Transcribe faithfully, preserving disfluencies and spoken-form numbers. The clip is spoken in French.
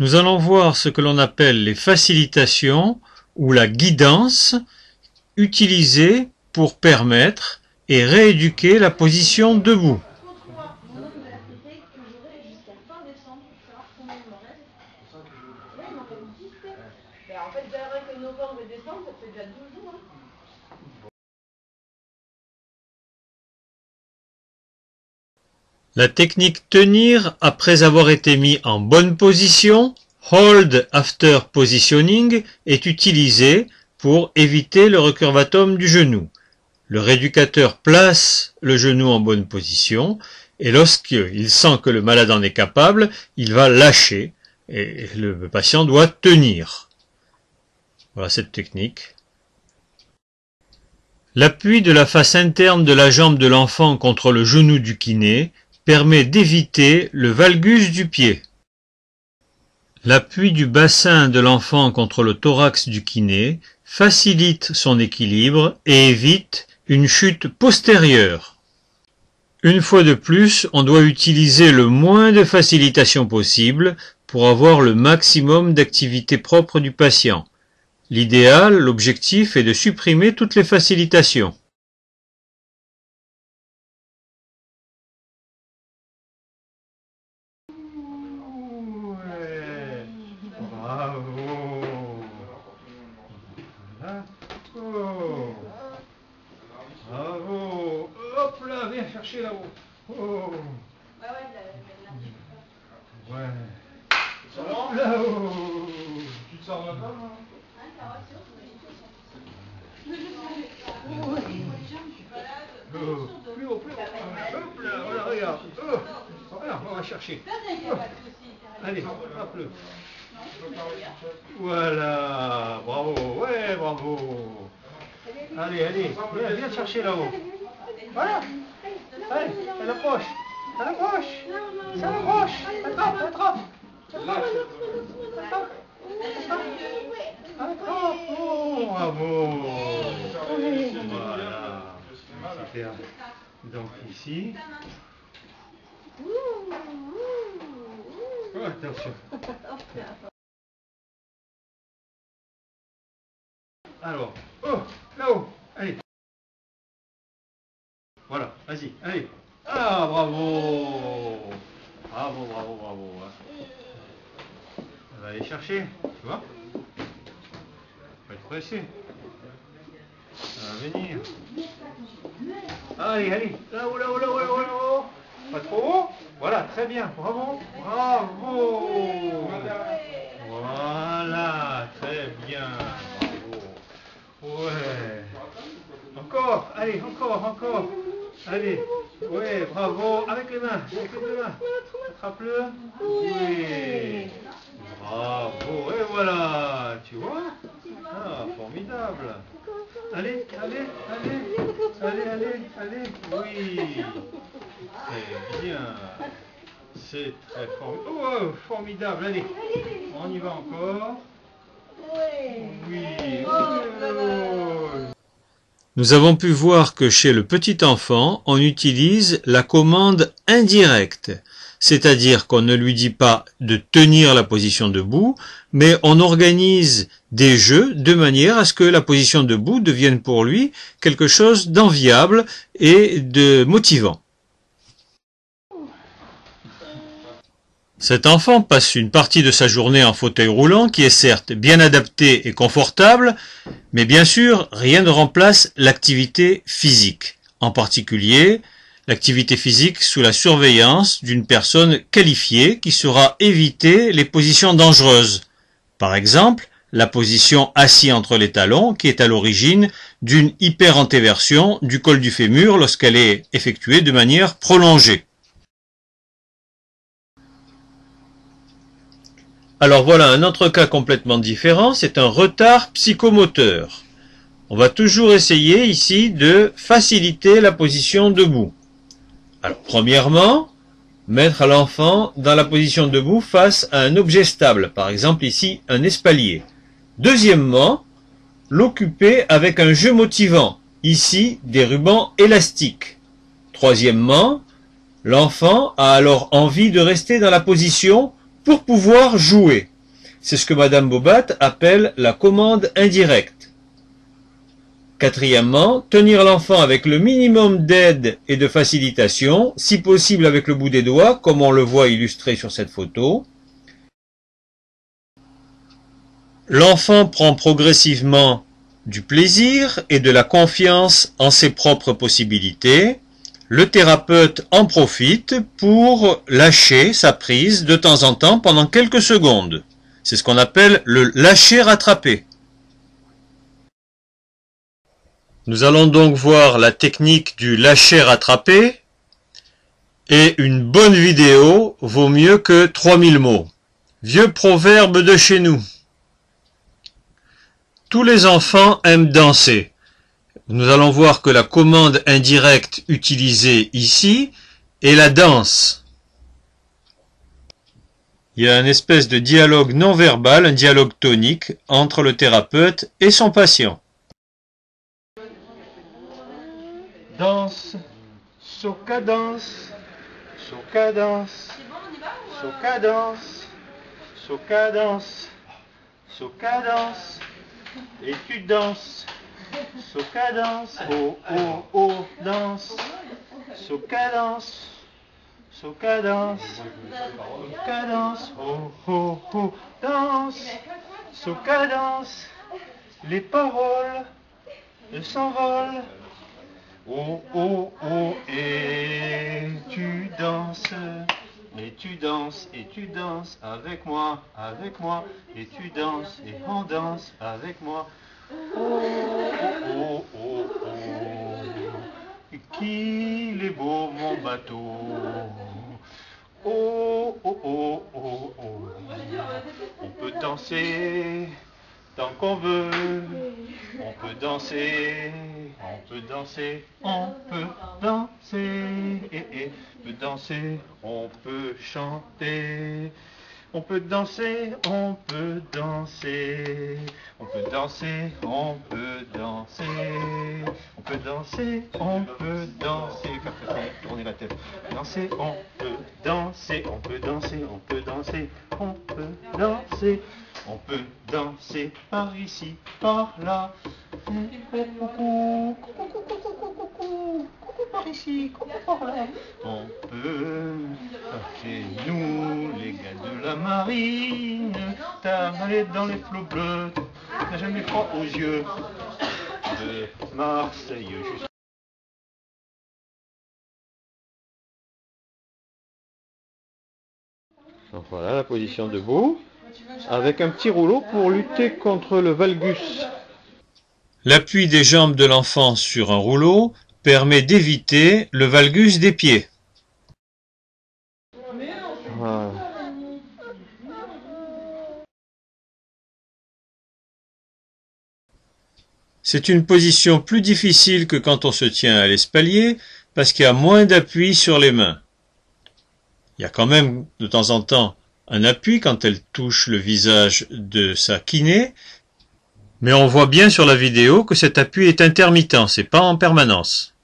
Nous allons voir ce que l'on appelle les facilitations ou la guidance utilisée pour permettre et rééduquer la position debout. La technique tenir après avoir été mis en bonne position, hold after positioning, est utilisée pour éviter le recurvatum du genou. Le rééducateur place le genou en bonne position et lorsqu'il sent que le malade en est capable, il va lâcher et le patient doit tenir. Voilà cette technique. L'appui de la face interne de la jambe de l'enfant contre le genou du kiné permet d'éviter le valgus du pied. L'appui du bassin de l'enfant contre le thorax du kiné facilite son équilibre et évite une chute postérieure. Une fois de plus, on doit utiliser le moins de facilitation possible pour avoir le maximum d'activité propre du patient. L'idéal, l'objectif est de supprimer toutes les facilitations. Oh. Bravo. Hop là, viens chercher là-haut. Oh. Ouais. Hop là-haut. Tu te sors là-bas, hein? Oh. Plus haut, plus haut. Hop là, voilà, regarde. Oh. Voilà, on va chercher. Oh. Allez, hop-le. Voilà, bravo, ouais, bravo. Allez, allez, viens, viens chercher là-haut. Voilà. Allez, elle approche. Elle approche. Elle approche. Attrape, attrape. Attrape. Attrape. Oh, bravo. Voilà. Super. Donc ici. Oh, attention. Alors, oh, là-haut, allez. Voilà, vas-y, allez. Ah, bravo. Bravo, bravo, bravo. On va aller chercher, tu vois. Faut être pressé. Ça va venir. Allez, allez. Là-haut, là-haut, là-haut, là-haut, là-haut. Pas trop haut. Voilà, très bien, bravo. Bravo. Voilà, très bien. Ouais. Encore, allez, encore, encore. Allez. Ouais, bravo. Avec les mains, avec les deux mains. Attrape-le. Oui. Bravo. Et voilà. Tu vois? Ah, formidable. Allez, allez, allez. Allez, allez, allez. Oui. Très bien. C'est très formidable. Oh, formidable. Allez. On y va encore. Oui. Nous avons pu voir que chez le petit enfant, on utilise la commande indirecte, c'est-à-dire qu'on ne lui dit pas de tenir la position debout, mais on organise des jeux de manière à ce que la position debout devienne pour lui quelque chose d'enviable et de motivant. Cet enfant passe une partie de sa journée en fauteuil roulant qui est certes bien adapté et confortable, mais bien sûr rien ne remplace l'activité physique, en particulier l'activité physique sous la surveillance d'une personne qualifiée qui saura éviter les positions dangereuses. Par exemple, la position assis entre les talons qui est à l'origine d'une hyperantéversion du col du fémur lorsqu'elle est effectuée de manière prolongée. Alors voilà un autre cas complètement différent, c'est un retard psychomoteur. On va toujours essayer ici de faciliter la position debout. Alors premièrement, mettre l'enfant dans la position debout face à un objet stable, par exemple ici un espalier. Deuxièmement, l'occuper avec un jeu motivant, ici des rubans élastiques. Troisièmement, l'enfant a alors envie de rester dans la position pour pouvoir jouer. C'est ce que Madame Bobat appelle la commande indirecte. Quatrièmement, tenir l'enfant avec le minimum d'aide et de facilitation, si possible avec le bout des doigts, comme on le voit illustré sur cette photo. L'enfant prend progressivement du plaisir et de la confiance en ses propres possibilités. Le thérapeute en profite pour lâcher sa prise de temps en temps pendant quelques secondes. C'est ce qu'on appelle le lâcher-rattraper. Nous allons donc voir la technique du lâcher-rattraper, et une bonne vidéo vaut mieux que trois mille mots. Vieux proverbe de chez nous. Tous les enfants aiment danser. Nous allons voir que la commande indirecte utilisée ici est la danse. Il y a une espèce de dialogue non verbal, un dialogue tonique entre le thérapeute et son patient. Danse, soca danse, soca danse, soca danse, soca danse, soca danse, et tu danses, soca danse, oh oh oh danse, soca danse, soca danse, soca danse, oh oh oh danse, soca danse, les paroles s'envolent. Oh, oh, oh, et tu danses, et tu danses, et tu danses avec moi, avec moi, et tu danses, et on danse avec moi. Oh, oh, oh, oh, oh, qu'il est beau mon bateau. Oh, oh, oh, oh, oh, on peut danser tant qu'on veut, on peut danser, on peut danser, on peut danser, et, et, on peut danser, on peut chanter, on peut danser, on peut danser, on peut danser, on peut danser, on peut danser, on peut danser, faire tourner la tête, danser, on peut danser, on peut danser, on peut danser, on peut danser. On peut danser par ici, par là. Coucou, coucou, coucou, coucou, coucou, coucou par ici, coucou par là. On peut, c'est nous, les gars de la marine. T'as allé dans les flots bleus, t'as jamais froid aux yeux. De Marseille jusqu'à... Donc voilà la position debout, avec un petit rouleau pour lutter contre le valgus. L'appui des jambes de l'enfant sur un rouleau permet d'éviter le valgus des pieds. Voilà. C'est une position plus difficile que quand on se tient à l'espalier parce qu'il y a moins d'appui sur les mains. Il y a quand même de temps en temps un appui quand elle touche le visage de sa kiné, mais on voit bien sur la vidéo que cet appui est intermittent, c'est pas en permanence.